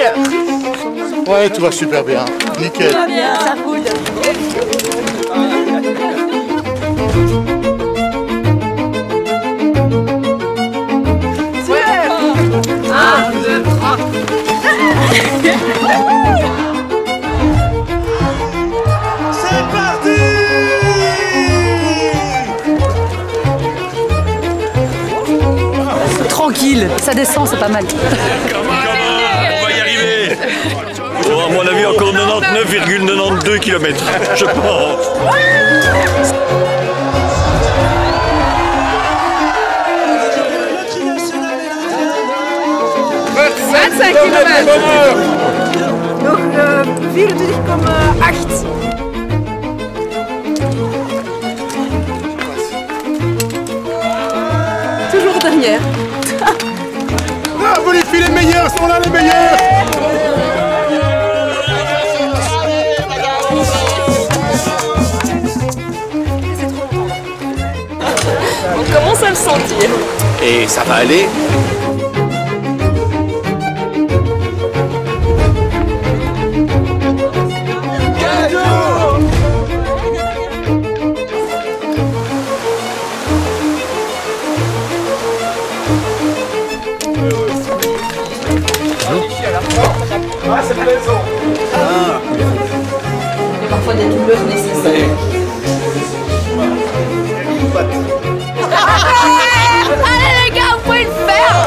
Ouais, tout va super bien. Nickel. Ça va bien, ça roule. Ouais. 1, 2, 3. C'est parti! Tranquille, ça descend, c'est pas mal. On va y arriver. Oh, à mon avis, encore 99,92 km, je pense. 25 km. Nog 24,8. Toujours derrière. Ah, vous les filles les meilleurs sont là, les meilleurs! On commence à le sentir. Et ça va aller. Ah, c'est plaisant! Il y a parfois des douleurs nécessaires. Allez les gars, vous pouvez le faire.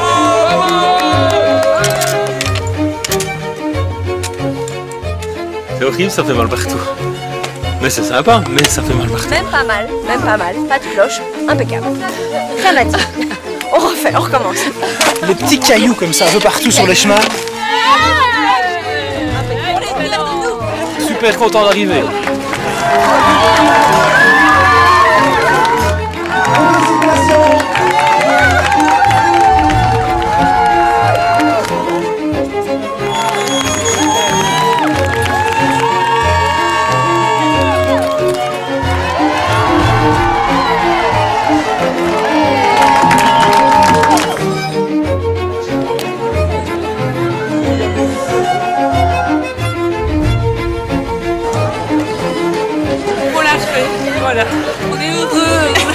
C'est horrible, ça fait mal partout. Mais c'est sympa, mais ça fait mal partout. Même pas mal, pas de cloche, impeccable. Rien à dire. On refait, on recommence. Les petits cailloux comme ça, un peu partout sur les chemins. Super content d'arriver. Voilà, on est heureux.